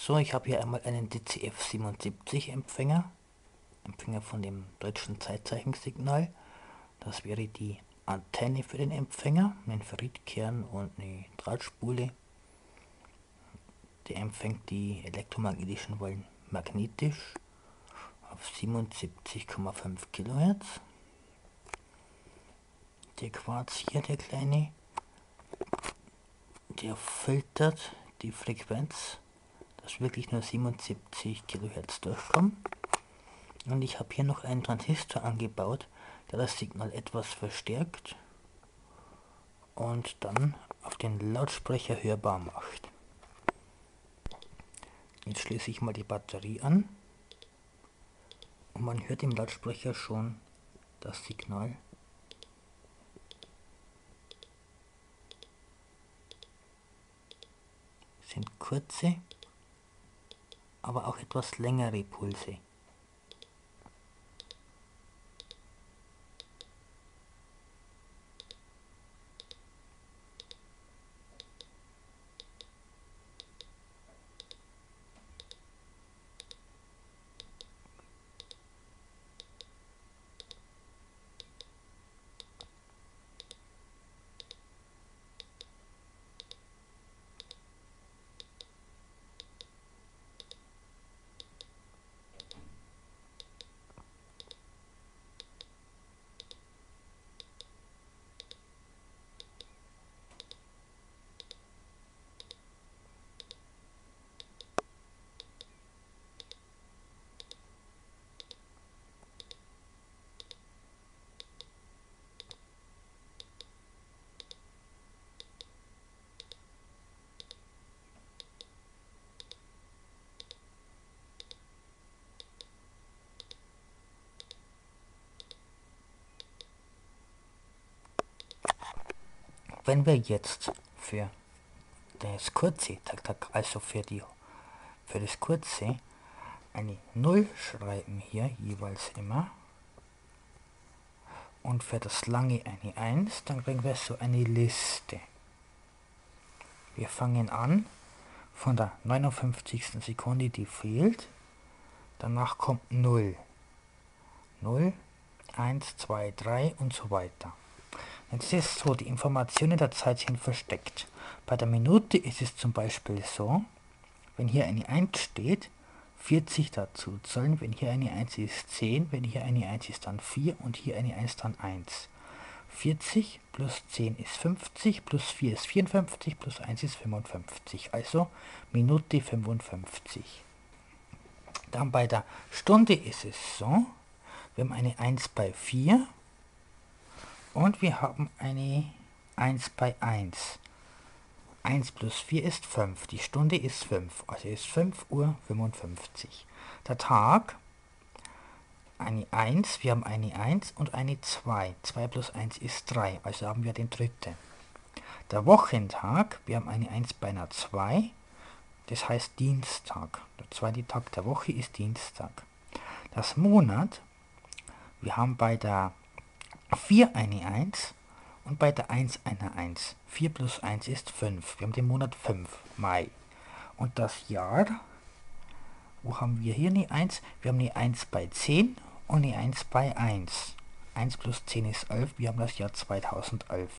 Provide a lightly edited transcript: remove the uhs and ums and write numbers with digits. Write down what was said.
So, ich habe hier einmal einen DCF77 Empfänger von dem deutschen Zeitzeichen-Signal. Das wäre die Antenne für den Empfänger, einen Ferritkern und eine Drahtspule. Der empfängt die elektromagnetischen Wellen magnetisch auf 77,5 Kilohertz. Der Quarz hier, der kleine, der filtert die Frequenz, dass wirklich nur 77 Kilohertz durchkommen. Und ich habe hier noch einen Transistor angebaut, der das Signal etwas verstärkt und dann auf den Lautsprecher hörbar macht. Jetzt schließe ich mal die Batterie an und man hört im Lautsprecher schon das Signal. Es sind kurze, aber auch etwas längere Pulse. Wenn wir jetzt für das kurze, also für das kurze, eine 0 schreiben hier jeweils immer und für das lange eine 1, dann kriegen wir so eine Liste. Wir fangen an von der 59. Sekunde, die fehlt, danach kommt 0, 0, 1, 2, 3 und so weiter. Jetzt ist es so, die Informationen der Zeit sind versteckt. Bei der Minute ist es zum Beispiel so, wenn hier eine 1 steht, 40 dazu zählen, wenn hier eine 1 ist 10, wenn hier eine 1 ist dann 4 und hier eine 1 dann 1. 40 plus 10 ist 50, plus 4 ist 54, plus 1 ist 55, also Minute 55. Dann bei der Stunde ist es so, wir haben eine 1 bei 4 und wir haben eine 1 bei 1. 1 plus 4 ist 5. Die Stunde ist 5. Also ist 5:55 Uhr. Der Tag, eine 1, wir haben eine 1 und eine 2. 2 plus 1 ist 3. Also haben wir den dritten. Der Wochentag, wir haben eine 1 bei einer 2. Das heißt Dienstag. Der zweite Tag der Woche ist Dienstag. Das Monat, wir haben bei der 4 eine 1 und bei der 1 eine 1. 4 plus 1 ist 5. Wir haben den Monat 5, Mai. Und das Jahr, wo haben wir hier eine 1? Wir haben eine 1 bei 10 und eine 1 bei 1. 1 plus 10 ist 11. Wir haben das Jahr 2011.